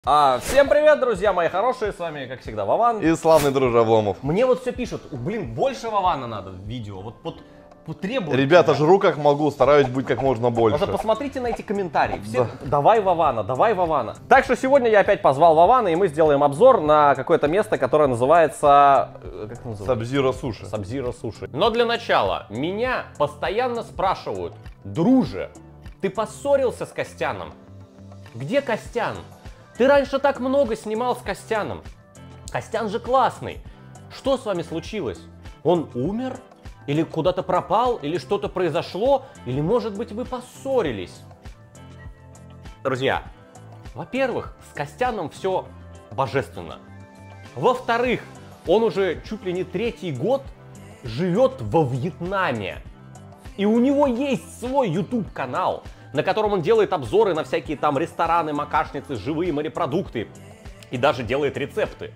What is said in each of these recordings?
Всем привет, друзья мои хорошие, с вами, как всегда, Вован. И славный друже Обломов. Мне вот все пишут, блин, больше Вована надо в видео, вот требуют. Ребята, жру как могу, стараюсь быть как можно больше. Просто посмотрите на эти комментарии, все, давай Вована, давай Вована. Так что сегодня я опять позвал Вована, и мы сделаем обзор на какое-то место, которое называется... Как это называется? Сабзиро Суши. Сабзиро Суши. Но для начала, меня постоянно спрашивают, друже, ты поссорился с Костяном? Где Костян? Ты раньше так много снимал с Костяном. Костян же классный. Что с вами случилось? Он умер? Или куда-то пропал? Или что-то произошло? Или, может быть, вы поссорились? Друзья, во-первых, с Костяном все божественно. Во-вторых, он уже чуть ли не 3-й год живет во Вьетнаме. И у него есть свой YouTube-канал, на котором он делает обзоры на всякие там рестораны, макашницы, живые морепродукты и даже делает рецепты.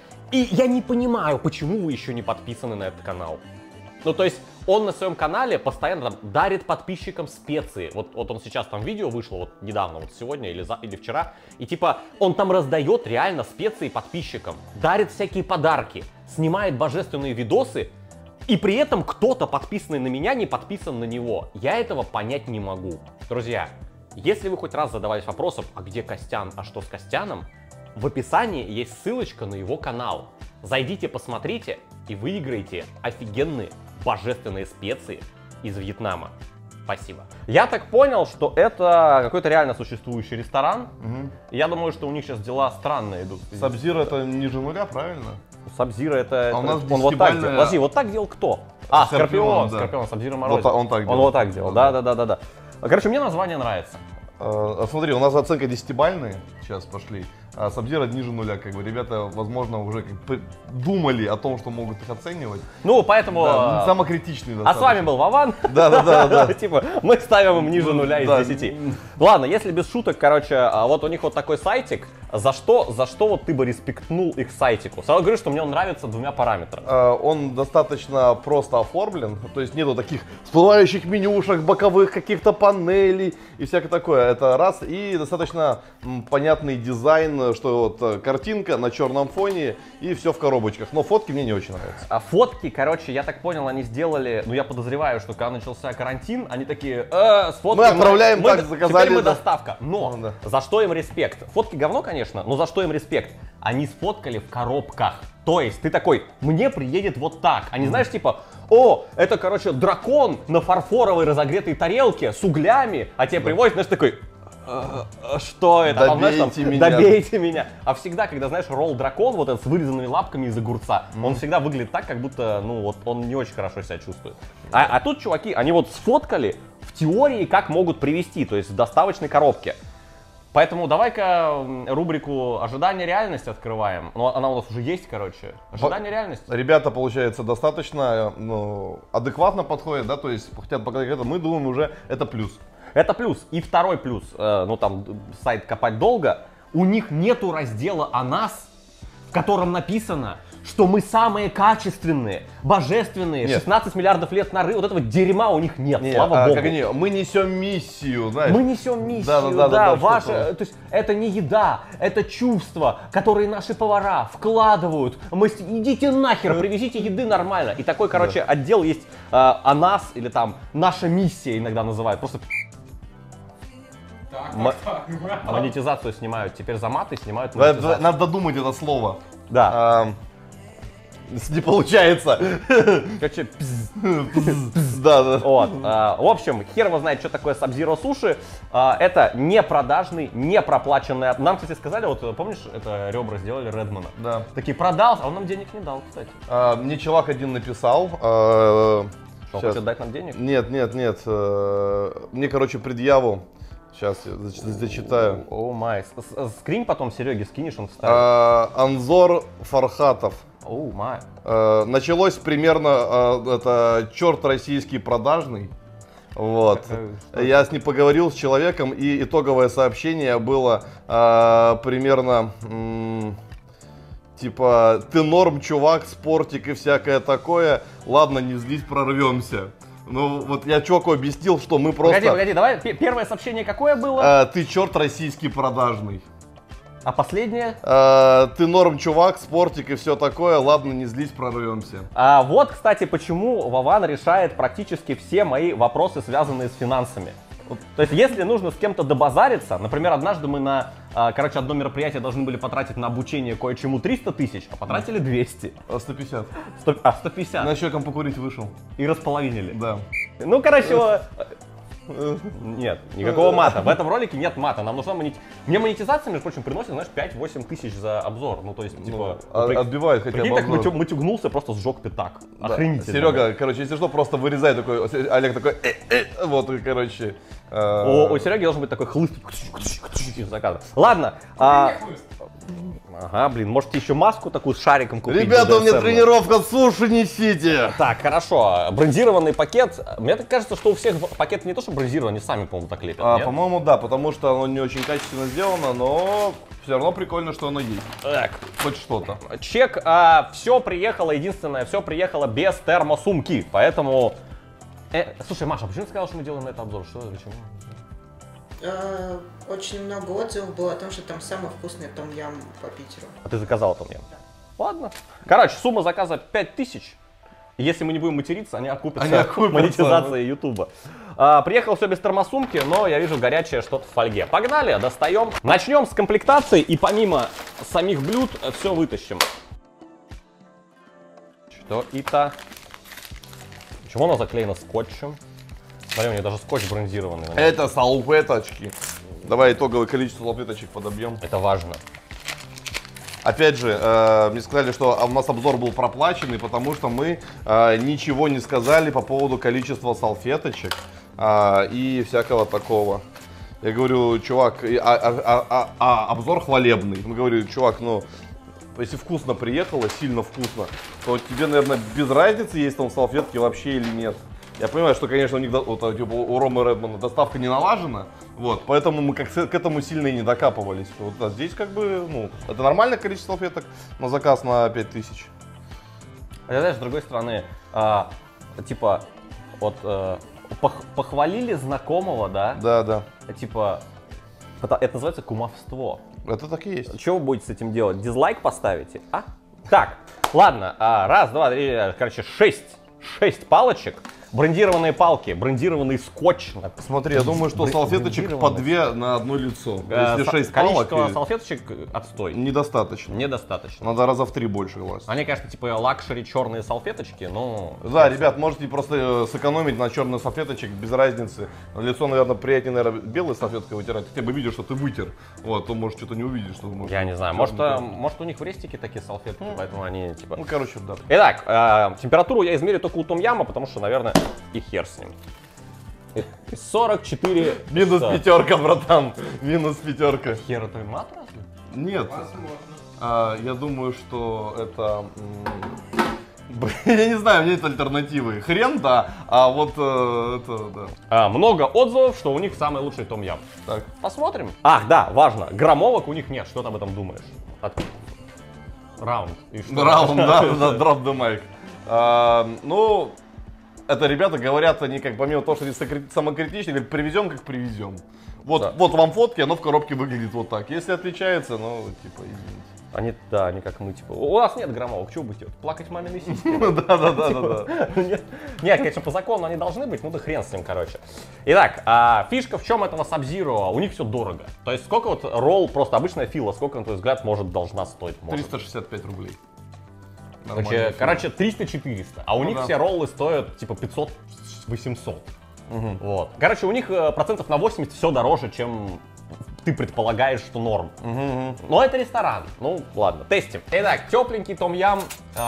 И я не понимаю, почему вы еще не подписаны на этот канал. Ну, то есть, он на своем канале постоянно там дарит подписчикам специи. Вот он сейчас там видео вышло, вот недавно, вот сегодня или вчера. И типа, он там раздает реально специи подписчикам, дарит всякие подарки, снимает божественные видосы. И при этом кто-то, подписанный на меня, не подписан на него. Я этого понять не могу. Друзья, если вы хоть раз задавались вопросом, а где Костян, а что с Костяном, в описании есть ссылочка на его канал. Зайдите, посмотрите и выиграете офигенные божественные специи из Вьетнама. Спасибо. Я так понял, что это какой-то реально существующий ресторан. Я думаю, что у них сейчас дела странные идут. Сабзиро это ниже нуля, правильно? Сабзиро это... А у нас он вот так делал. Подожди, вот так делал кто? Скорпион, Скорпион, да. Сабзиро Мороз. Он так делал. Он вот так делал, да. Короче, мне название нравится. Смотри, у нас оценка 10-бальная, сейчас пошли. А Сабзиро ниже нуля, как бы ребята, возможно, уже думали о том, что могут их оценивать. Ну, поэтому... Да, самокритичный достаточно. А с вами был Вован. Да. Типа, мы ставим им ниже нуля из 10. Ладно, если без шуток, короче, вот у них вот такой сайтик. За что вот ты бы респектнул их сайтику? Сразу говорю, что мне он нравится двумя параметрами. Он достаточно просто оформлен, то есть нету таких всплывающих менюшек, боковых каких-то панелей и всякое такое. Это раз. И достаточно понятный дизайн, что вот картинка на черном фоне и все в коробочках. Но фотки мне не очень нравятся. А фотки, короче, я так понял, они сделали, ну я подозреваю, что когда начался карантин, они такие, сфоткаем. Мы отправляем, так заказали. Теперь мы доставка. Но за что им респект? Фотки говно, конечно, но за что им респект? Они сфоткали в коробках. То есть ты такой, мне приедет вот так. Они, знаешь, типа, о, это, короче, дракон на фарфоровой разогретой тарелке с углями, а тебе привозят, знаешь, такой... Что это? Добейте меня. А всегда, когда, знаешь, ролл-дракон, вот этот с вырезанными лапками из огурца, он всегда выглядит так, как будто, ну, вот он не очень хорошо себя чувствует. А тут, чуваки, они вот сфоткали в теории, как могут привезти, то есть в доставочной коробке. Поэтому давай-ка рубрику «Ожидание реальности» открываем. Ну, она у нас уже есть, короче. Ожидание реальности. Ребята, получается, достаточно адекватно подходят, да, то есть хотят показать это, мы думаем уже, это плюс. Это плюс. И второй плюс, ну там сайт копать долго, у них нету раздела о нас, в котором написано, что мы самые качественные, божественные, 16 миллиардов лет на вот этого дерьма у них нет, слава богу. Как они, мы несем миссию, знаешь. Мы несем миссию, да, ваше, то есть это не еда, это чувства, которые наши повара вкладывают. Идите нахер, привезите еды нормально. И такой, короче, отдел есть о нас, или там наша миссия иногда называют, просто... Монетизацию снимают, теперь за маты снимают монетизацию. Надо додумать это слово. Да. Не получается. Короче, Да. Вот. В общем, хер его знает, что такое Сабзиро Суши. Это не продажный, не проплаченный. Нам, кстати, сказали, вот помнишь, это ребра сделали Редмана? Да. Такие продал, а он нам денег не дал, кстати. Мне чувак один написал. Что, хочет дать нам денег? Нет. Мне, короче, предъяву. Сейчас я зачитаю. О май. Скринь потом Сереге скинешь, он вставит. Анзор Фархатов. О май. Началось примерно, это черт российский продажный. Вот. Я с ним поговорил с человеком, и итоговое сообщение было примерно типа ты норм, чувак, спортик и всякое такое. Ладно, не злись, прорвемся. Ну, вот я чуваку объяснил, что мы просто... Погоди, давай, первое сообщение какое было? Ты черт российский продажный. А последнее? Ты норм, чувак, спортик и все такое. Ладно, не злись, прорвемся. Вот, кстати, почему Вован решает практически все мои вопросы, связанные с финансами. То есть, если нужно с кем-то добазариться, например, однажды мы на, одно мероприятие должны были потратить на обучение кое-чему 300 тысяч, а потратили 200. 150. 150. На человеком покурить вышел. И располовинили. Да. Ну, короче, нет, никакого мата. В этом ролике нет мата. Нам нужна Мне монетизация, между прочим, приносит, знаешь, 5-8 тысяч за обзор. Ну, то есть, типа... Отбивает хотя бы Прикинь, так обзор. матюгнулся, просто сжег пятак. Да. Охренительно. Серега, короче, если что, просто вырезай такой, Олег такой, вот, и, короче. У Сереги должен быть такой хлыст за кадром. Ладно. Ага, блин, можете еще маску такую с шариком купить. Ребята, у меня тренировка, суши несите. Так, хорошо. Брендированный пакет. Мне так кажется, что у всех пакеты не то, что брендированы, они сами, по-моему, так лепят. По-моему, да, потому что оно не очень качественно сделано, но все равно прикольно, что оно есть. Так. Хоть что-то. Чек, все приехало, единственное, все приехало без термосумки, поэтому... Слушай, Маша, а почему ты сказала, что мы делаем на это обзор? Что, почему? Очень много отзывов было о том, что там самый вкусный том-ям по Питеру. А ты заказал том-ям? Ладно. Короче, сумма заказа 5000. Если мы не будем материться, они окупятся монетизацией Ютуба. Приехал все без термосумки, но я вижу горячее что-то в фольге. Погнали, достаем. Начнем с комплектации и помимо самих блюд все вытащим. Что это? Почему оно заклеено скотчем? Смотри, у них даже скотч брендированный. Это салфеточки. Давай итоговое количество салфеточек подобьем. Это важно. Опять же, мне сказали, что у нас обзор был проплаченный, потому что мы ничего не сказали по поводу количества салфеточек и всякого такого. Я говорю, чувак, обзор хвалебный. Я говорю, чувак, ну, если вкусно приехало, сильно вкусно, то тебе, наверное, без разницы, есть там салфетки вообще или нет. Я понимаю, что, конечно, у них вот, типа, у Ромы Редмана доставка не налажена, вот, поэтому мы как к этому сильно и не докапывались. Вот, а здесь как бы, ну, это нормальное количество салфеток на заказ на 5000. А знаешь, с другой стороны, типа, вот похвалили знакомого, да? Да, да. Типа, это называется кумовство. Это так и есть. Что вы будете с этим делать? Дизлайк поставите? Так, ладно, раз, два, три, короче, 6 палочек. Брендированные палки, брендированный скотч. Смотри, я думаю, что салфеточек по 2 на одно лицо. Если 6 палок... Количество салфеточек отстой. Недостаточно. Недостаточно. Надо раза в 3 больше класть. Они, конечно, типа лакшери черные салфеточки, но... Да, ребят, можете просто сэкономить на черных салфеточек, без разницы. Лицо, наверное, приятнее, наверное, белой салфеткой вытирать. Хотя бы видишь, что ты вытер. Вот, то может что-то не увидишь, что может. Я не знаю, может у них в рестике такие салфетки, поэтому они типа... Ну, короче, да. Итак, температуру я измерю только у том-яма, потому что, наверное, и хер с ним. 44. Минус пятерка, братан. Минус пятерка. Хер это мат разве? Нет. Я думаю, что это... Я не знаю, у меня нет альтернативы. Хрен, да, а вот это, да. Много отзывов, что у них самый лучший том-ям. Так. Посмотрим. Ах, да, важно. Граммовок у них нет. Что ты об этом думаешь? Раунд. Раунд, да, drop the mic. Ну, это ребята говорят, они как помимо того, что они самокритичны, говорят, привезем как привезем. Вот, да. Вот вам фотки, оно в коробке выглядит вот так. Если отличается, ну, типа, извините. Они как мы, типа, у нас нет граммовок, что вы будете? Плакать маминой сиськи? Да. Нет, конечно, по закону они должны быть, ну да хрен с ним, короче. Итак, фишка в чем этого Sub-Zero? У них все дорого. То есть сколько вот ролл, просто обычная фила, сколько, на твой взгляд, должна стоить? 365 рублей. Короче, 300-400, а у них все роллы стоят типа 500-800. Вот. Короче, у них процентов на 80 все дороже, чем ты предполагаешь, что норм. Но это ресторан. Ну, ладно, тестим. Итак, тепленький том-ям,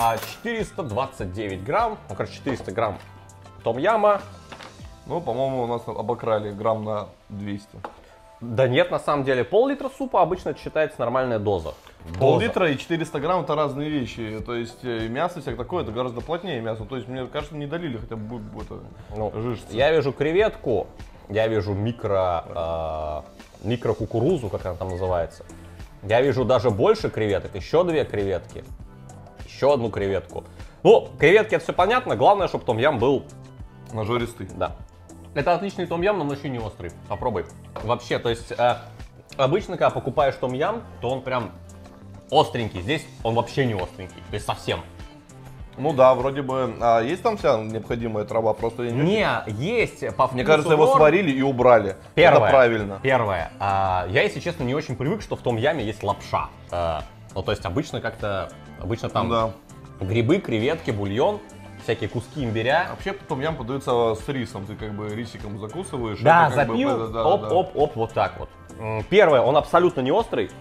429 грамм. Ну, короче, 400 грамм том-яма. Ну, по-моему, у нас обокрали грамм на 200. Да нет, на самом деле, пол-литра супа обычно считается нормальная доза. Пол-литра и 400 грамм это разные вещи. То есть мясо всякое такое, это гораздо плотнее мясо. То есть, мне кажется, не долили хотя бы жижцы. Я вижу креветку, я вижу микро-кукурузу, как она там называется. Я вижу даже больше креветок, еще 2 креветки, еще 1 креветку. Ну, креветки это все понятно, главное, чтобы том-ям был нажористый. Да. Это отличный том-ям, но он очень не острый. Попробуй. Вообще, то есть, Обычно, когда покупаешь том-ям, то он прям остренький. Здесь он вообще не остренький, то есть совсем. Ну да, вроде бы. А есть там вся необходимая трава? Просто я Не, есть по вкусу Мне кажется, его норм. сварили и убрали. Первое. Это правильно. Первое. Я, если честно, не очень привык, что в том яме есть лапша. Ну, то есть обычно там Да. грибы, креветки, бульон, всякие куски имбиря. Вообще том-ям подается с рисом. Ты как бы рисиком закусываешь. Да, это как бы, запил, да, оп, вот так вот. Первое, он абсолютно не острый.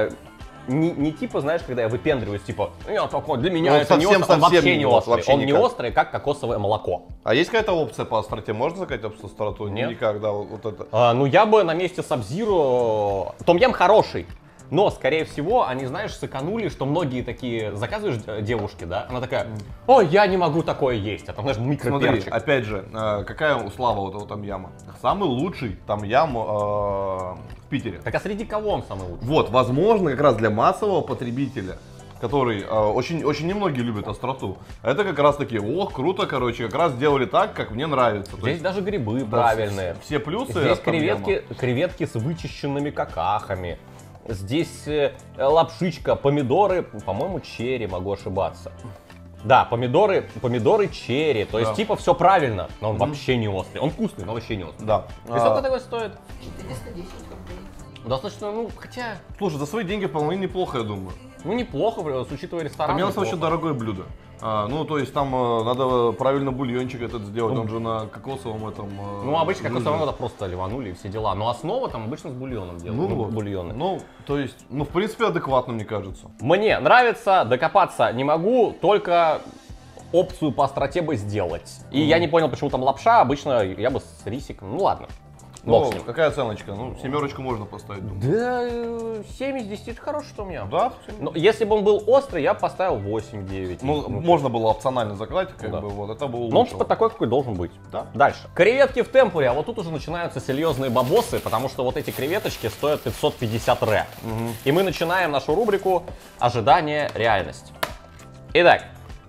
Не типа, знаешь, когда я выпендриваюсь, типа, такой, для меня Он это не совсем- острый, он совсем вообще не острый. вообще Он не никак. острый, как кокосовое молоко. А есть какая-то опция по остроте? Можно заказать остроту? Нет. Никак, да, вот это. Ну, я бы на месте Сабзиро... Том-ям хороший, но, скорее всего, они, знаешь, сэканули, что многие такие заказываешь девушке, да? Она такая, ой, я не могу такое есть, а там, знаешь, Смотри, микроперчик. опять же, какая слава у этого там-яма? Самый лучший там-ям в Питере. Так а среди кого он самый лучший? Вот, возможно, как раз для массового потребителя, который очень, очень немногие любят остроту, это как раз таки, ох, круто, короче, как раз сделали так, как мне нравится. То Здесь есть, даже грибы да, правильные. Все плюсы Здесь от том-яма. креветки с вычищенными какахами. Здесь лапшичка, помидоры, по-моему, черри, могу ошибаться. Да, помидоры черри, то есть Да. типа все правильно, но он вообще не острый. Он вкусный, но вообще не острый. Да. И сколько такой стоит? 410 рублей. Достаточно, ну, хотя, Слушай, за свои деньги вполне неплохо, я думаю. ну, неплохо, с учитывая ресторан. Там мясо неплохо. очень дорогое блюдо. Ну, то есть там надо правильно бульончик этот сделать, он же на кокосовом этом. Ну, обычно как блюде. это просто ливанули и все дела. Но основа там обычно с бульоном делают. Ну, вот. Бульоны. Ну, то есть, в принципе, адекватно, мне кажется. Мне нравится, докопаться не могу, только опцию по остроте бы сделать. И я не понял, почему там лапша, обычно я бы с рисиком. Ну ладно. Бог Ну, с ним. какая оценочка? Ну, 7 можно поставить, думаю. Да, 7 из 10 это хороший у меня. Да? Но если бы он был острый, я бы поставил 8-9. Ну, можно было опционально заказать, как Да. бы, вот, это было Но он лучше. типа такой, какой должен быть. Да. Дальше. Креветки в темпуре, а вот тут уже начинаются серьезные бабосы, потому что вот эти креветочки стоят 550 ре. И мы начинаем нашу рубрику «Ожидание, реальность». Итак,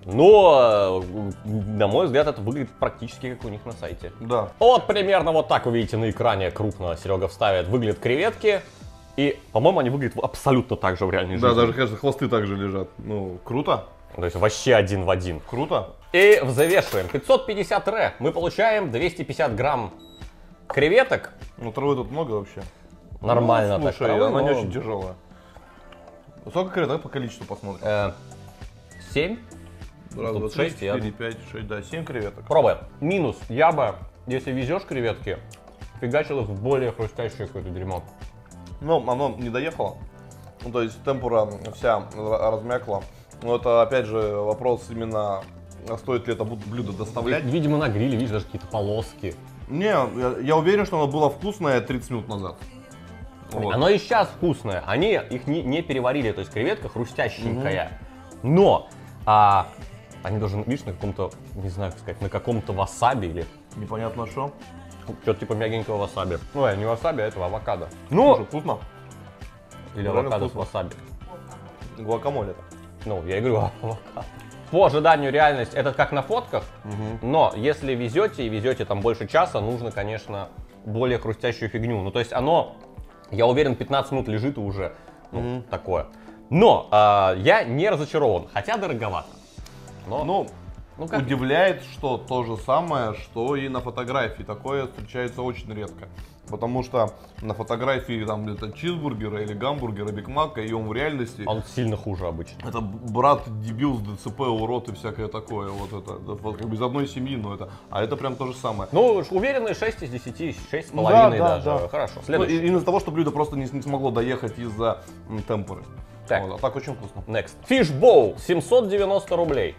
но, на мой взгляд, это выглядит практически как у них на сайте. Да. Вот примерно вот так вы видите на экране, крупно Серега вставит, выглядят креветки. И, по-моему, они выглядят абсолютно так же в реальной жизни. Да, даже, кажется, хвосты также лежат. Ну, круто. То есть вообще один в один. Круто. И взвешиваем. 550 ре. Мы получаем 250 грамм креветок. Ну, травы тут много вообще. Нормально Ну, так. слушай, травы, она не но, очень тяжелая. Сколько креветок по количеству посмотрим? 7. Раз, тут два, три, 6, я- 4, 5, 6, да, 7 креветок. Пробуем. Минус. Я бы, если везешь креветки, фигачил их в более хрустящее какое-то дерьмо. Ну, оно не доехало. Ну, то есть темпура вся размякла. Но это, опять же, вопрос именно, стоит ли это блюдо доставлять. Видимо, на гриле, видишь, даже какие-то полоски. Не, я уверен, что оно было вкусное 30 минут назад. Вот. Оно и сейчас вкусное. Они их не переварили, то есть креветка хрустященькая. Но они должны, видишь, на каком-то, не знаю, как сказать, на каком-то васаби или Непонятно что. что-то типа мягенького васаби. Ну, не васаби, а это авокадо. Слушай, вкусно. Или реально авокадо с вкусно. васаби. Гуакамоле. Ну, я и говорю, авокадо. По ожиданию реальность, это как на фотках, но если везете и везете там больше часа, нужно, конечно, более хрустящую фигню. Ну, то есть оно, я уверен, 15 минут лежит и уже такое. Но я не разочарован, хотя дороговато. Но, Ну, как? удивляет, что то же самое, что и на фотографии. Такое встречается очень редко. Потому что на фотографии там это чизбургера или гамбургера, Биг Мака, и он в реальности Он сильно хуже обычно. это брат дебил с ДЦП, урод и всякое такое. Вот это вот как бы из одной семьи, но это. А это прям то же самое. Ну, уверенные 6 из 10, 6,5 Да, даже. да. Хорошо, Ну, следующий. из-за того, что блюдо просто не смогло доехать из-за темпуры. Так. Вот, а так очень вкусно. Next. Fish Bowl, 790 рублей.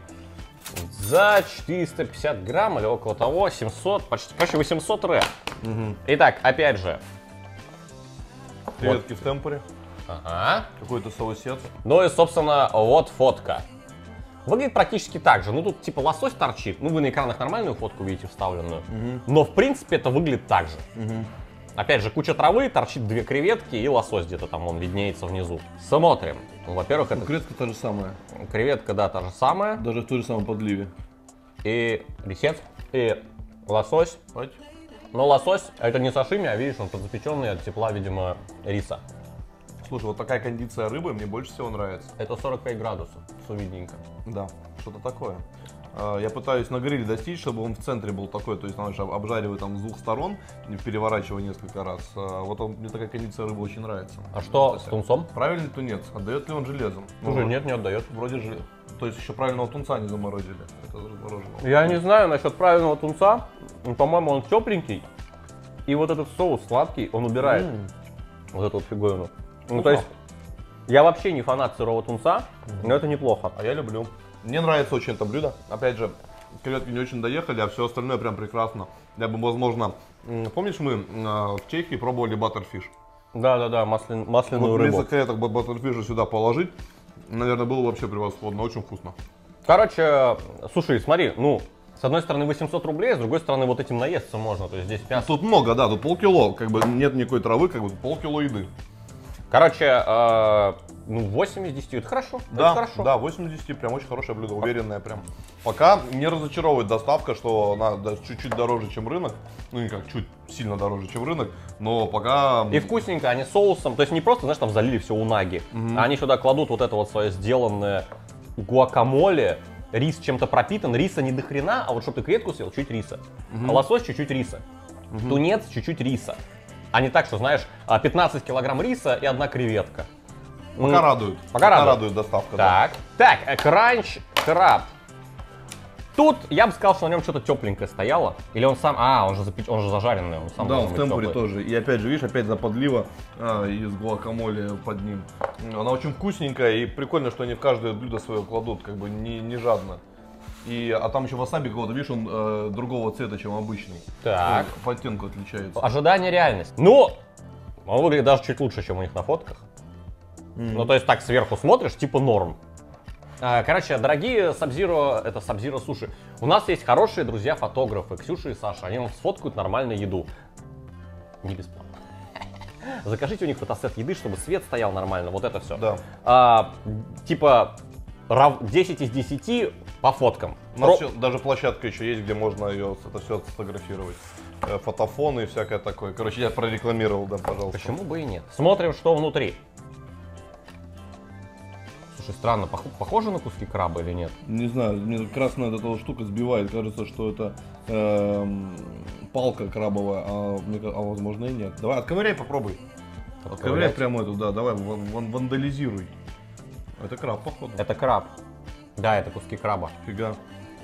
За 450 грамм или около того, 700, почти 800 ре. Итак, опять же. Креветки в темпуре, Ага. какой-то соусец. Ну и, собственно, вот фотка. Выглядит практически так же. Ну тут типа лосось торчит. Ну вы на экранах нормальную фотку видите вставленную. Но в принципе это выглядит так же. Опять же, куча травы, торчит 2 креветки и лосось где-то там, он виднеется внизу. Смотрим. Ну, во-первых, это Креветка та же самая, креветка, да, та же самая. даже в той же самой подливе. И рисец, и лосось. Давайте. Но лосось это не сашими, а видишь, он подзапеченный от тепла, видимо, риса. Слушай, вот такая кондиция рыбы мне больше всего нравится. Это 45 градусов, сувидненько. Да, что-то такое. Я пытаюсь на гриле достичь, чтобы он в центре был такой, то есть знаешь, обжариваю там с двух сторон, переворачиваю несколько раз. Вот мне такая кондиция рыбы очень нравится. А что с тунцом? Правильный тунец, отдает ли он железом? Слушай, нет, не отдает. Вроде же, то есть еще правильного тунца не заморозили. Это замороженного. Я не знаю насчет правильного тунца. По-моему, он тепленький. И вот этот соус сладкий, он убирает вот эту вот фиговину. Ну, то есть, я вообще не фанат сырого тунца, но это неплохо. А я люблю. Мне нравится очень это блюдо. Опять же, креветки не очень доехали, а все остальное прям прекрасно. Я бы, возможно, помнишь, мы в Чехии пробовали баттерфиш? Да-да-да, масляную Вот рыбу. вместо креветок баттерфиша сюда положить, наверное, было вообще превосходно, очень вкусно. Короче, слушай, смотри, ну, с одной стороны 800 рублей, с другой стороны вот этим наесться можно, то есть здесь мясо. Тут много, да, тут полкило, как бы нет никакой травы, как бы полкило еды. Короче, ну 8 из 10, это хорошо, Да, это хорошо. да, 8 из 10, прям очень хорошее блюдо, уверенное прям. Пока не разочаровывает доставка, что она чуть-чуть дороже, чем рынок. Ну, не как чуть сильно дороже, чем рынок, но пока... И вкусненько, они соусом, то есть не просто, знаешь, там залили все унаги, а они сюда кладут вот это вот свое сделанное гуакамоле, рис чем-то пропитан, риса не до хрена, а вот чтобы ты креветку съел, чуть риса. А лосось чуть-чуть риса. Тунец чуть-чуть риса. А не так, что, знаешь, 15 килограмм риса и одна креветка. Пока радует. Пока радует доставка. Так, так, кранч краб. Тут я бы сказал, что на нем что-то тепленькое стояло. Или он сам, он же зажаренный, он сам Да, он должен в быть темпуре тёплый. тоже. И опять же, видишь, опять заподлива из гуакамоле под ним. Она очень вкусненькая и прикольно, что они в каждое блюдо свое кладут, как бы не жадно. А там еще васаби какого-то, видишь, он другого цвета, чем обычный. Так. По оттенку отличается. Ожидание, реальность. Ну, он выглядит даже чуть лучше, чем у них на фотках. Ну, то есть так сверху смотришь, типа норм. Короче, дорогие Sub-Zero, это Sub-Zero суши. У нас есть хорошие друзья-фотографы, Ксюша и Саша. Они нам сфоткают нормальную еду. Не бесплатно. Закажите у них фотосет еды, чтобы свет стоял нормально, вот это все. Да. Типа 10 из 10 по фоткам. У нас даже площадка еще есть, где можно это все сфотографировать. Фотофоны и всякое такое. Короче, я прорекламировал, да, пожалуйста. Почему бы и нет? Смотрим, что внутри. Слушай, странно, похоже на куски краба или нет? Не знаю, мне красная эта вот штука сбивает. Кажется, что это палка крабовая, а возможно и нет. Давай, отковыряй, попробуй. Отковыряй прямо эту, да, давай, вандализируй. Это краб, походу. Это краб. Да, это куски краба. Фига.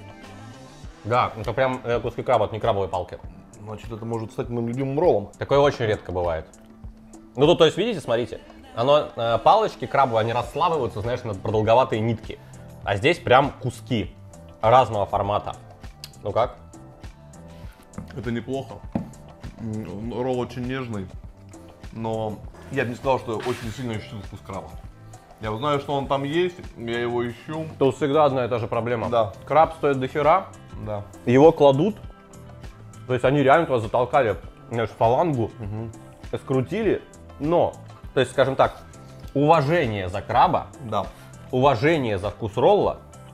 Да, это прям куски краба, это не крабовые палки. Значит, это может стать моим любимым роллом. Такое очень редко бывает. Ну тут, то есть, видите, смотрите, палочки крабовые, они расслаиваются, знаешь, на продолговатые нитки. А здесь прям куски разного формата. Ну как? Это неплохо. Ролл очень нежный, но я бы не сказал, что очень сильно ощутил вкус краба. Я знаю, что он там есть, я его ищу. Тут всегда одна и та же проблема. Да. Краб стоит дохера, Да. его кладут, то есть они реально туда затолкали, знаешь, фалангу, скрутили, но, то есть, скажем так, уважение за краба, Да. уважение за вкус ролла,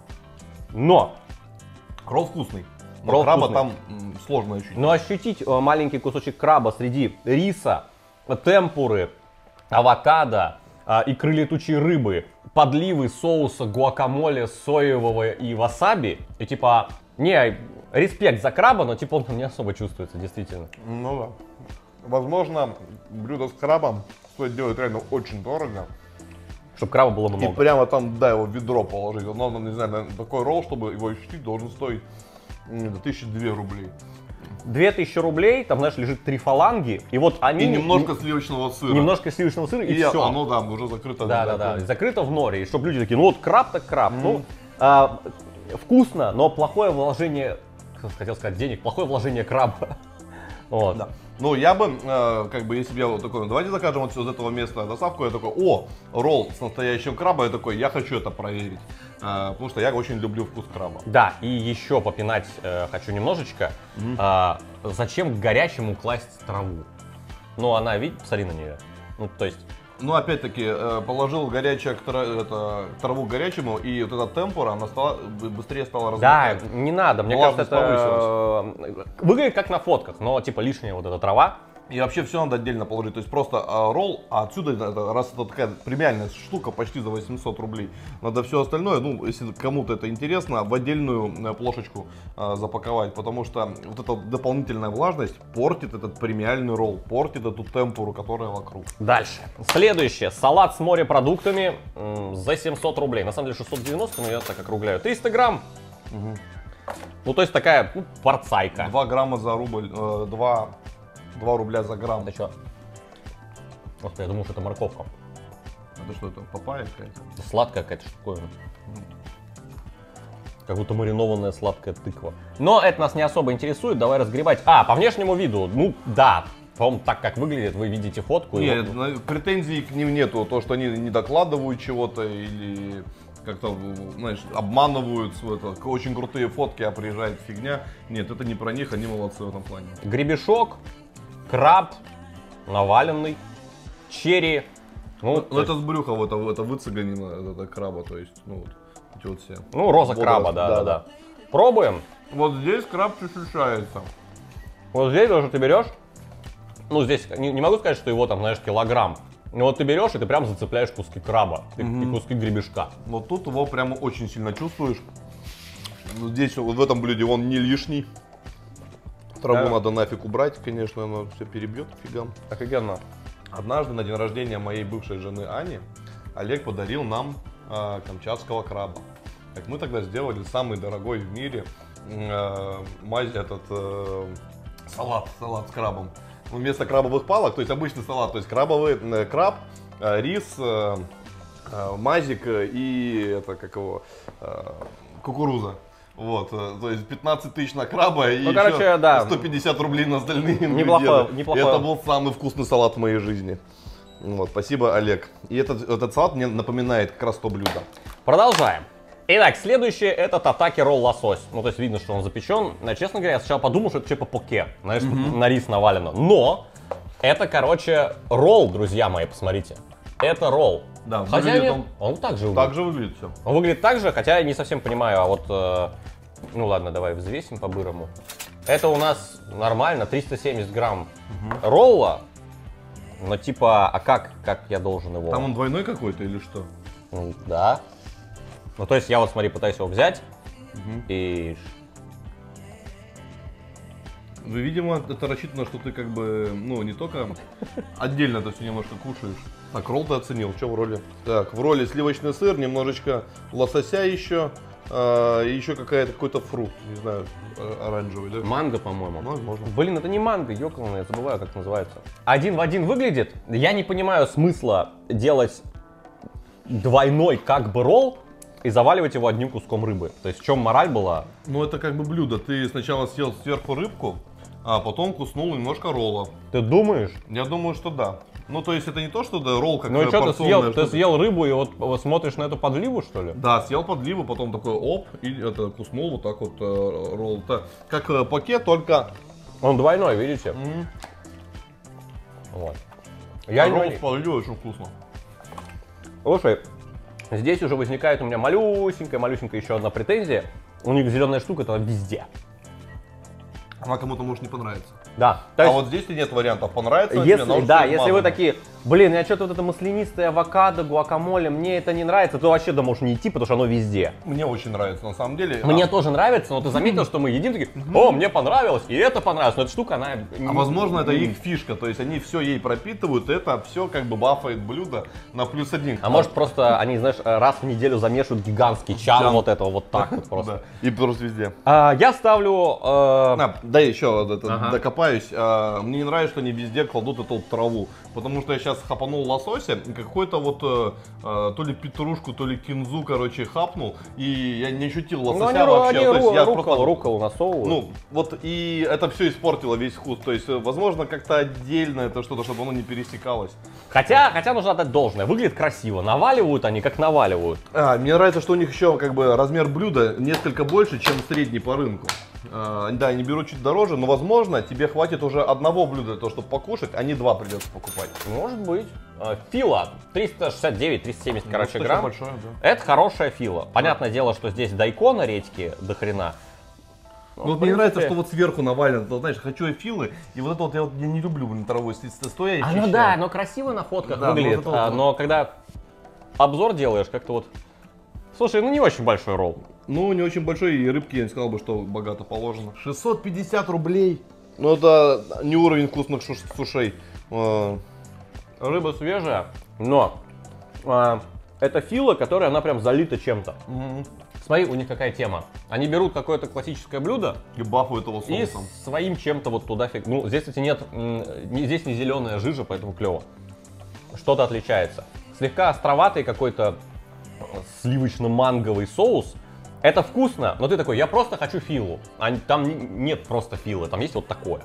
но Ролл вкусный. Но Ролл краба вкусный. там сложно ощутить. Но ощутить маленький кусочек краба среди риса, темпуры, авокадо, икры летучей рыбы, подливы соуса гуакамоле соевого и васаби, и типа, не, респект за краба, но типа он там не особо чувствуется, действительно. Ну да. Возможно, блюдо с крабом стоит делать реально очень дорого. Чтобы краба было И много. прямо там, да, его в ведро положить. Но, не знаю, наверное, такой ролл, чтобы его ощутить, должен стоить 1002 рублей. 2000 рублей, там, знаешь, лежит 3 фаланги, и вот они... И немножко сливочного сыра. Немножко сливочного сыра, и все. Оно, да, уже закрыто. Да. Закрыто в норе. И чтобы люди такие, ну вот краб так краб. Ну, вкусно, но плохое вложение, хотел сказать, денег, плохое вложение краба. Вот. Да. Ну, я бы, как бы, если бы я вот такой, ну, давайте закажем вот из этого места доставку, я такой, ролл с настоящим крабом, я такой, я хочу это проверить, потому что я очень люблю вкус краба. Да, и еще попинать хочу немножечко. Зачем к горячему класть траву? Ну, она, видишь, посмотри на нее. Ну, то есть, Ну, опять-таки, положил горячее траву к горячему, и вот эта темпура, она быстрее стала Да, размокать. не надо, мне Влажность кажется, это выглядит как на фотках, но типа лишняя вот эта трава. И вообще все надо отдельно положить, то есть просто ролл, а отсюда, раз это такая премиальная штука почти за 800 рублей, надо все остальное, ну, если кому-то это интересно, в отдельную плошечку запаковать, потому что вот эта дополнительная влажность портит этот премиальный ролл, портит эту темпуру, которая вокруг. Дальше. Следующее. Салат с морепродуктами за 700 рублей. На самом деле 690, но я так округляю. 300 грамм. Ну, то есть такая, ну, порцайка. 2 грамма за рубль, 2 рубля за грамм. Это что? Просто я думал, что это морковка. Это что, это папайя какая-то? Сладкая какая-то штуковина. Как будто маринованная сладкая тыква. Но это нас не особо интересует, давай разгребать. По внешнему виду, ну да. По-моему, так как выглядит, вы видите фотку. Нет, претензий к ним нету. То, что они не докладывают чего-то или как-то, знаешь, обманывают. Это, очень крутые фотки, а приезжает фигня. Нет, это не про них, они молодцы в этом плане. Гребешок, краб, наваленный, черри. Ну, это с брюха, это выцеганено, это краба, то есть, ну, вот, эти вот все. Ну, роза краба, да. Пробуем. Вот здесь краб ощущается. Вот здесь тоже ты берешь. Ну, здесь не могу сказать, что его там, знаешь, килограмм. Но вот ты берешь и ты прям зацепляешь куски краба и куски гребешка. Вот тут его прямо очень сильно чувствуешь. Здесь, вот в этом блюде, он не лишний. Траву надо нафиг убрать, конечно, она все перебьет фигам. Офигенно. Однажды на день рождения моей бывшей жены Ани Олег подарил нам камчатского краба. Так мы тогда сделали самый дорогой в мире салат с крабом. Вместо крабовых палок, то есть обычный салат, то есть крабовый краб, рис, мазик и кукуруза. Вот, то есть 15 тысяч на краба и еще 150 рублей на остальные ингредиенты. Неплохо. И это был самый вкусный салат в моей жизни. Вот, спасибо, Олег. И этот салат мне напоминает как раз то блюдо. Продолжаем. Итак, следующее это татаки ролл лосось. Ну, то есть видно, что он запечен. Но, честно говоря, я сначала подумал, что это типа поке. Знаешь, на рис навалено. Но это, короче, ролл, друзья мои, посмотрите. Это ролл. Да, хотя он так же выглядит. Так же выглядит все. Он выглядит так же, хотя я не совсем понимаю, а вот... ну ладно, давай взвесим по-бырому. Это у нас нормально, 370 грамм ролла. Но типа, а как я должен его... Там он двойной какой-то или что? Да. Ну то есть я вот, смотри, пытаюсь его взять и... Ну, видимо, это рассчитано, что ты как бы, ну, не только отдельно это все немножко кушаешь. Так, ролл ты оценил, что в роли? Так, в роли сливочный сыр, немножечко лосося еще, еще какой-то фрукт, не знаю, оранжевый, да? Манго, по-моему. Возможно. Блин, это не манго, ёкално, я забываю, как называется. Один в один выглядит. Я не понимаю смысла делать двойной как бы ролл и заваливать его одним куском рыбы. То есть в чем мораль была? Ну, это как бы блюдо. Ты сначала съел сверху рыбку, а потом куснул немножко ролла. Ты думаешь? Я думаю, что да. Ну, то есть это не то, что да, ролл как Ну и что, порционная ты съел рыбу и вот смотришь на эту подливу, что ли? Да, съел подливу, потом такой оп, и это куснул вот так вот ролл. Это как пакет, только... Он двойной, видите? Вот. Ролл с подливой очень вкусно. Слушай, здесь уже возникает у меня малюсенькая еще одна претензия. У них зеленая штука, это везде. Она кому-то может не понравиться. Да. А вот здесь нет вариантов, понравится если вы такие, блин, я что-то вот это маслянистое авокадо, гуакамоле, мне это не нравится, то вообще да можешь не идти, потому что оно везде. Мне очень нравится, на самом деле. Мне тоже нравится, но ты заметил, что мы едим, такие, о, мне понравилось, и это понравилось, но эта штука, она... А возможно, это их фишка, то есть они все ей пропитывают, это все как бы бафает блюдо на +1. А может просто они, знаешь, раз в неделю замешивают гигантский чан вот этого вот так вот просто. И просто везде. Я ставлю... Да, еще докопаюсь. Мне не нравится, что они везде кладут эту траву. Потому что я сейчас хапанул лосося, и какой-то вот то ли петрушку, то ли кинзу, короче, хапнул. И я не ощутил лосося вообще. То есть я просто рукколу насовывают. Ну, вот и это все испортило весь вкус. То есть, возможно, как-то отдельно это что-то, чтобы оно не пересекалось. Хотя нужно отдать должное. Выглядит красиво. Наваливают они, как наваливают. Мне нравится, что у них еще как бы размер блюда несколько больше, чем средний по рынку. Да, они берут чуть дороже, но, возможно, тебе хватит уже одного блюда для того, чтобы покушать, а не два придется покупать. Может быть. Фила 369-370, короче, грамм. Большое, да. Это хорошая фила. Понятное дело, что здесь дайкона редьки до хрена. Ну, вот мне нравится, что вот сверху навалено, ты знаешь, хочу я филы, и вот это вот я не люблю на травой стоя. Оно да, оно красиво на фотках Да, выглядит, вот это вот. но когда обзор делаешь, как-то вот... Слушай, ну не очень большой ролл. Ну, не очень большой, и рыбки я не сказал бы, что богато положено. 650 рублей. Ну, это не уровень вкусных сушей. Рыба свежая, но это фила, которая, она прям залита чем-то. Смотри, у них какая тема. Они берут какое-то классическое блюдо И бафуют его и соусом. своим чем-то вот туда фиг. Ну, здесь, кстати, нет, здесь не зеленая жижа, поэтому клево. Что-то отличается. Слегка островатый какой-то сливочно-манговый соус. Это вкусно, но ты такой, я просто хочу филу. Там нет просто филы, там есть вот такое.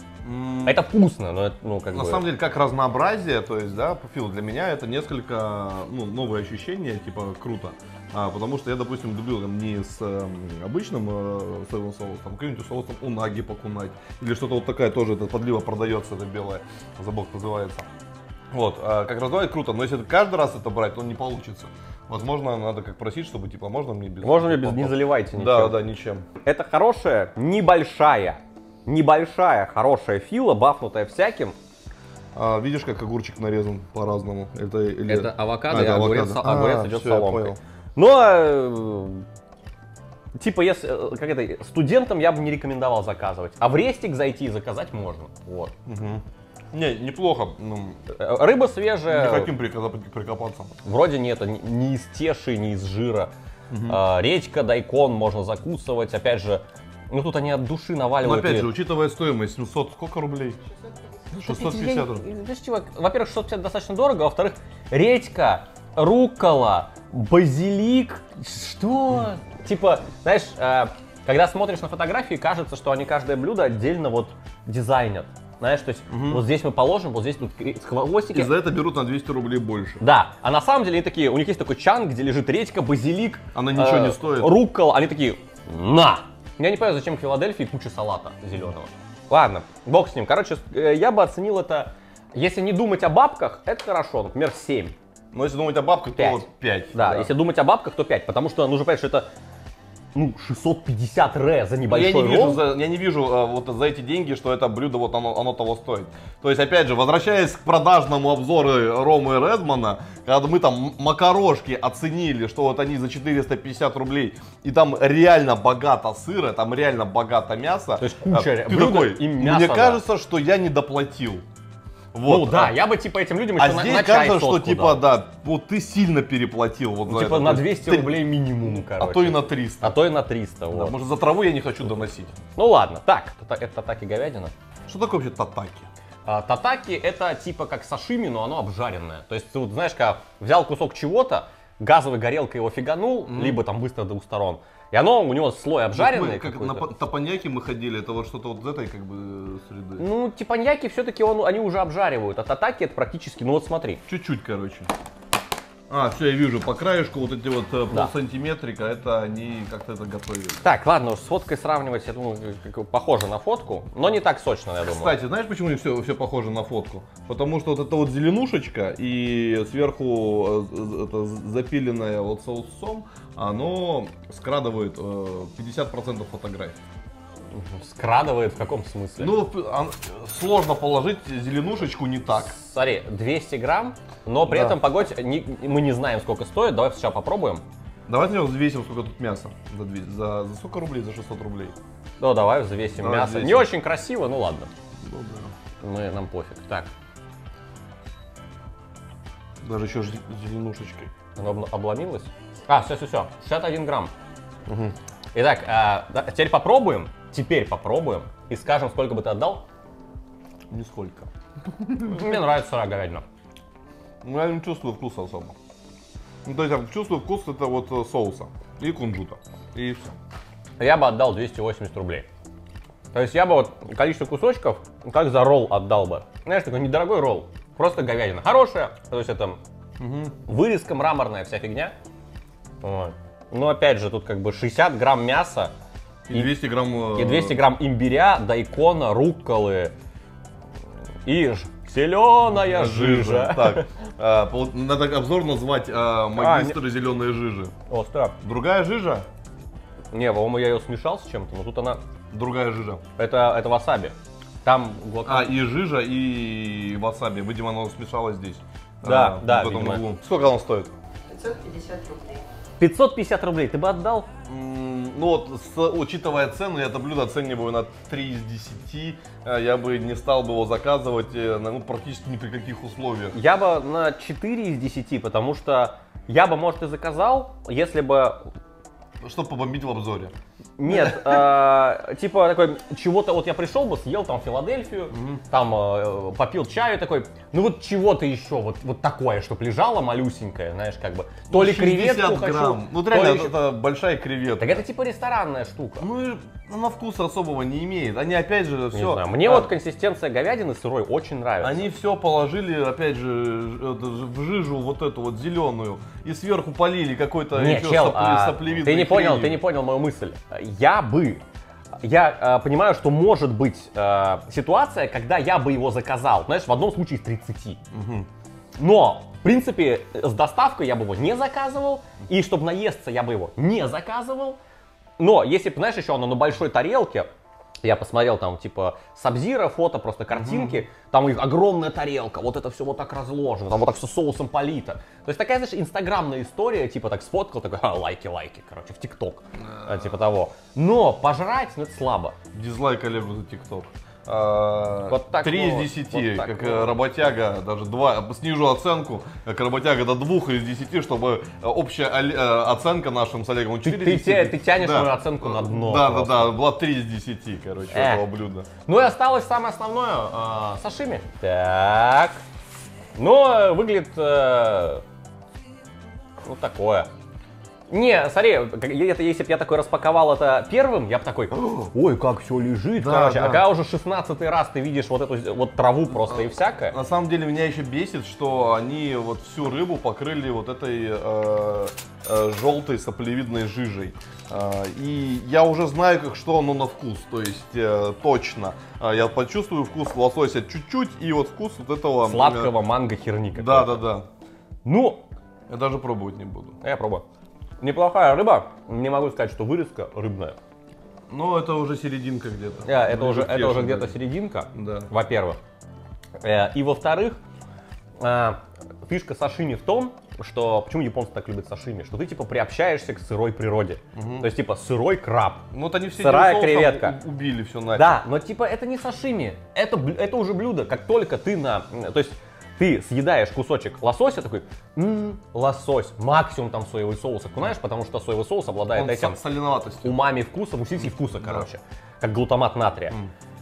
Это вкусно, но это, ну, как На бы... самом деле, как разнообразие, то есть, да, по филу для меня это несколько, ну, новые ощущения, типа, круто. Потому что я, допустим, люблю там, не с обычным соевым соусом, там, каким-нибудь соусом унаги покунать. Или что-то вот такая тоже, это подлива продается, это белое, забыл, как называется. Вот, как раздавать круто, но если каждый раз это брать, то не получится. Возможно, надо как просить, чтобы, типа, можно мне без... Можно мне без, не заливайте ничем. Да, да, ничем. Это хорошая, небольшая, хорошая фила, бафнутая всяким. Видишь, как огурчик нарезан по-разному? Это авокадо, и это огурец идет всё, я соломкой. понял. Но, типа, если, как это, студентам я бы не рекомендовал заказывать. А в рестик зайти и заказать можно. Вот. Не, неплохо. Ну, Рыба свежая. не хотим прикопаться. Вроде нет, не из теши, не из жира. Редька, дайкон можно закусывать. Опять же, ну тут они от души Но наваливают. опять же, учитывая стоимость, 700 сколько рублей? 650 рублей. Знаешь, чувак, во-первых, 650 достаточно дорого, а во-вторых, редька, руккола, базилик, что? Типа, знаешь, когда смотришь на фотографии, кажется, что они каждое блюдо отдельно вот дизайнят. Знаешь, то есть вот здесь мы положим, вот здесь тут хвостики. И за это берут на 200 рублей больше. Да, а на самом деле они такие, у них есть такой чан, где лежит редька, базилик. Она ничего не стоит. Руккола, они такие, на! Я не понимаю, зачем в Филадельфии куча салата зеленого. Ладно, бог с ним. Короче, я бы оценил это, если не думать о бабках, это хорошо, например, 7. Но если думать о бабках, то 5. Да, если думать о бабках, то 5, потому что нужно понять, что это 650 ре за небольшой ролл. Я не вижу вот за эти деньги, что это блюдо вот оно того стоит. То есть, опять же, возвращаясь к продажному обзору Ромы Редмана, когда мы там макарошки оценили, что вот они за 450 рублей, и там реально богато сыра, там реально богато мяса. То есть куча ты блюда такой, и мяса, мне да. кажется, что я не доплатил. Вот. Ну да, я бы типа этим людям А еще здесь на чай кажется, что сотку типа, дал. да, вот ты сильно переплатил вот за Типа это. на То есть 200 рублей минимум, короче. А то и на 300. А то и на 300, Да, вот. может, за траву я не хочу доносить. Ну ладно, так, это татаки говядина. Что такое вообще татаки? Татаки это типа как сашими, но оно обжаренное. То есть ты вот знаешь, как взял кусок чего-то, газовой горелкой его фиганул, либо там быстро до двух сторон. И оно, у него слой обжаренный. Мы, как на какой-то. тапаньяки мы ходили, это вот что-то вот из этой как бы среды. Ну, типаньяки все-таки они уже обжаривают, а татаки это практически, ну вот смотри. Чуть-чуть, короче. Все, я вижу, по краешку вот эти вот Да. полсантиметрика, это они как-то это готовили. Так, ладно, с фоткой сравнивать, я думаю, похоже на фотку, но не так сочно, я думаю. Кстати, знаешь, почему у них все похоже на фотку? Потому что вот эта вот зеленушечка и сверху это запиленное вот соусом, оно скрадывает 50% фотографий. Скрадывает в каком смысле? Ну, сложно положить зеленушечку не так. Смотри, 200 грамм, но при Да. этом, погодь, мы не знаем, сколько стоит, давай сначала попробуем. Давайте взвесим, сколько тут мяса. За сколько рублей? За 600 рублей. Ну, давай взвесим Давай мясо. взвесим. Не очень красиво, ну ладно, Ну, да. нам пофиг. Так, Даже еще зеленушечкой. оно обломилось. Все, 61 грамм. Итак, теперь попробуем и скажем, сколько бы ты отдал. Нисколько. Мне нравится сырая говядина. Ну, я не чувствую вкуса особо. Ну, то есть я чувствую вкус это вот соуса и кунжута. И все. Я бы отдал 280 рублей. То есть я бы вот количество кусочков, как за ролл отдал бы. Знаешь, такой недорогой ролл, просто говядина. Хорошая, то есть это вырезка мраморная, вся фигня. Вот. Но опять же, тут как бы 60 грамм мяса, И 200 грамм... И 200 грамм имбиря, дайкона, рукколы и зеленая жижа. Так, надо обзор назвать магистр зеленой жижи. Остро. Другая жижа? Не, по-моему, я ее смешал с чем-то, но тут она... Другая жижа. Это васаби. Там гуакамоле. И жижа, и васаби. Видимо, оно смешалось здесь. Да, да, в этом видимо. углу. Сколько оно стоит? 550 рублей. 550 рублей ты бы отдал? Ну вот, учитывая цену, я это блюдо оцениваю на 3 из 10. Я бы не стал бы его заказывать практически ни при каких условиях. Я бы на 4 из 10, потому что я бы, может, и заказал, если бы... Чтобы побомбить в обзоре. Нет, типа такой, чего-то, вот я пришел бы, съел там Филадельфию, там попил чаю такой, ну вот чего-то еще, вот такое, чтобы лежало малюсенькое, знаешь, как бы, то ли креветку хочу, грамм. Ну то реально, ли еще- это большая креветка. Так это типа ресторанная штука. Ну и она вкуса особого не имеет. Они опять же Не все... знаю, мне вот консистенция говядины сырой очень нравится. Они все положили, опять же, в жижу вот эту вот зеленую и сверху полили какой-то Не, еще чел, соплевидной ты не понял, хренью. ты не понял мою мысль. Я понимаю, что может быть ситуация, когда я бы его заказал, знаешь, в одном случае из 30. Но, в принципе, с доставкой я бы его не заказывал, и чтобы наесться, я бы его не заказывал. Но если бы, знаешь, еще оно на большой тарелке, я посмотрел там, типа, Сабзира, фото, просто картинки, там их огромная тарелка, вот это все вот так разложено, там вот так все соусом полито. То есть такая, знаешь, инстаграмная история, типа так сфоткал, такой, лайки, короче, в ТикТок, типа того. Но пожрать, ну это слабо. Дизлайк Олегу за ТикТок. Вот так 3 вот, из 10, вот так как вот. работяга, даже 2, снижу оценку, как работяга до 2 из 10, чтобы общая оценка нашим с Олегом 4 из 10. Ты тянешь мою оценку на дно. Да, просто. была 3 из 10, короче, этого блюда. Ну и осталось самое основное, сашими. Так. Ну, выглядит, ну, такое. Не, смотри, если бы я такой распаковал это первым, я бы такой, ой, как все лежит, Да, короче. да. А когда уже 16-й раз ты видишь вот эту вот траву просто и всякое. На самом деле меня еще бесит, что они вот всю рыбу покрыли вот этой желтой соплевидной жижей. И я уже знаю, что оно на вкус, то есть точно. Я почувствую вкус лосося чуть-чуть и вот вкус вот этого... Сладкого манго херни. Да. Ну, Я даже пробовать не буду. я пробую. Неплохая рыба, не могу сказать, что вырезка рыбная. Ну, это уже серединка где-то. Это уже Ближе к где-то пешему. серединка, Да. во-первых. И во-вторых, фишка сашими в том, что почему японцы так любят сашими, что ты типа приобщаешься к сырой природе. То есть типа сырой краб. Ну, вот они все Сырая этим соусом креветка. убили все нафиг. Да, но типа это не сашими, это уже блюдо. Как только ты то есть ты съедаешь кусочек лосося, такой, лосось, максимум там соевый соус окунаешь, потому что соевый соус обладает Он этим соленоватостью. умами вкусом, усилитель вкуса, короче, как глутамат натрия.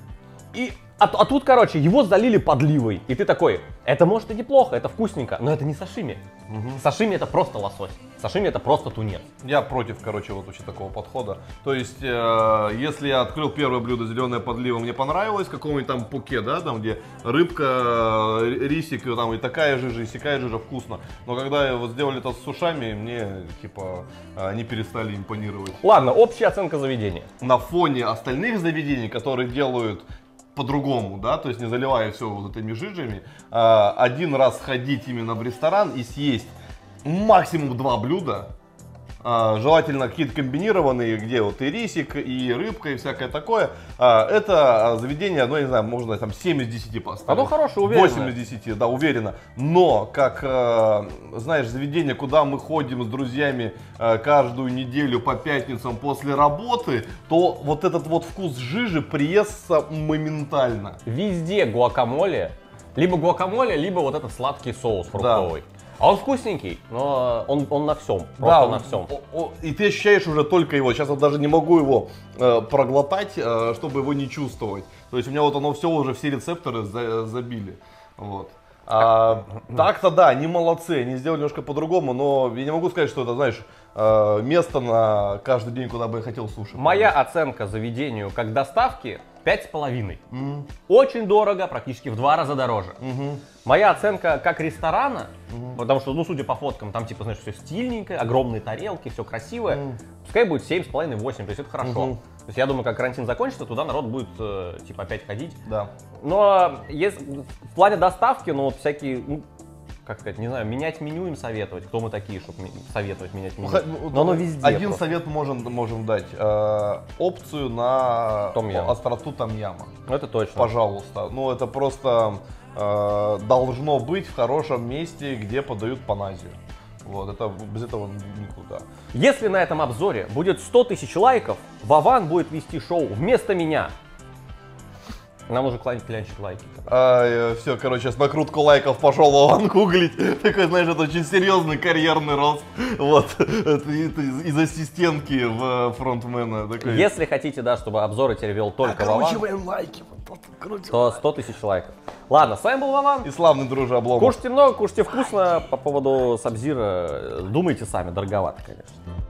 А тут, короче, его залили подливой, и ты такой, это может и неплохо, это вкусненько, но это не сашими. Сашими это просто лосось, сашими это просто тунец. Я против, короче, вот вообще такого подхода. То есть, если я открыл первое блюдо зеленое подлива, мне понравилось, какого-нибудь там пуке, да, там где рыбка, рисик, там и такая жижа, и сякая жижа, вкусно. Но когда вот сделали это с сушами, мне, типа, они перестали импонировать. Ладно, общая оценка заведения. На фоне остальных заведений, которые делают по-другому, да, то есть не заливая все вот этими жижами, один раз ходить именно в ресторан и съесть максимум 2 блюда, желательно какие-то комбинированные, где вот и рисик, и рыбка, и всякое такое, это заведение, ну, я не знаю, можно там 7 из 10 поставить. Оно хорошее, уверенное. 8 из 10, да, уверенно. Но, как, знаешь, заведение, куда мы ходим с друзьями каждую неделю по пятницам после работы, то вот этот вот вкус жижи приестся моментально. Везде гуакамоле, либо вот этот сладкий соус фруктовый. А он вкусненький, но он на всем, просто на всем. И ты ощущаешь уже только его. Сейчас вот даже не могу его проглотать, чтобы его не чувствовать. То есть у меня вот оно все уже, все рецепторы забили. Вот. Так-то да, они молодцы, они сделали немножко по-другому, но я не могу сказать, что это, знаешь, место на каждый день, куда бы я хотел суши. Моя оценка заведению как доставки 5,5. Очень дорого, практически в 2 раза дороже. Моя оценка как ресторана, потому что, ну, судя по фоткам, там, типа, знаешь, все стильненькое, огромные тарелки, все красивое, пускай будет 7,5-8, то есть это хорошо. То есть я думаю, как карантин закончится, туда народ будет, типа, опять ходить. Да. Но в плане доставки, ну, вот всякие, ну, как сказать, не знаю, менять меню им советовать. Кто мы такие, чтобы советовать менять меню? Но оно везде. Один просто. совет можем дать. Опцию на Том-ям. остроту том-яма. Ну, это точно. Пожалуйста. Ну, это просто должно быть в хорошем месте, где подают паназию. Вот, это без этого никуда. Если на этом обзоре будет 100 тысяч лайков, Вован будет вести шоу вместо меня. Нам уже клянчить лайки. Все, короче, с накрутку лайков пошел Вован гуглить. Такой, знаешь, это очень серьезный карьерный рост. Вот, это из ассистентки в фронтмена. Такой. Если хотите, да, чтобы обзоры теперь вел только Вован, лайки. то 100 тысяч лайков. Ладно, с вами был Вован. И славный друже Обломов. Кушайте много, кушайте вкусно. По поводу Сабзира думайте сами, дороговато, конечно.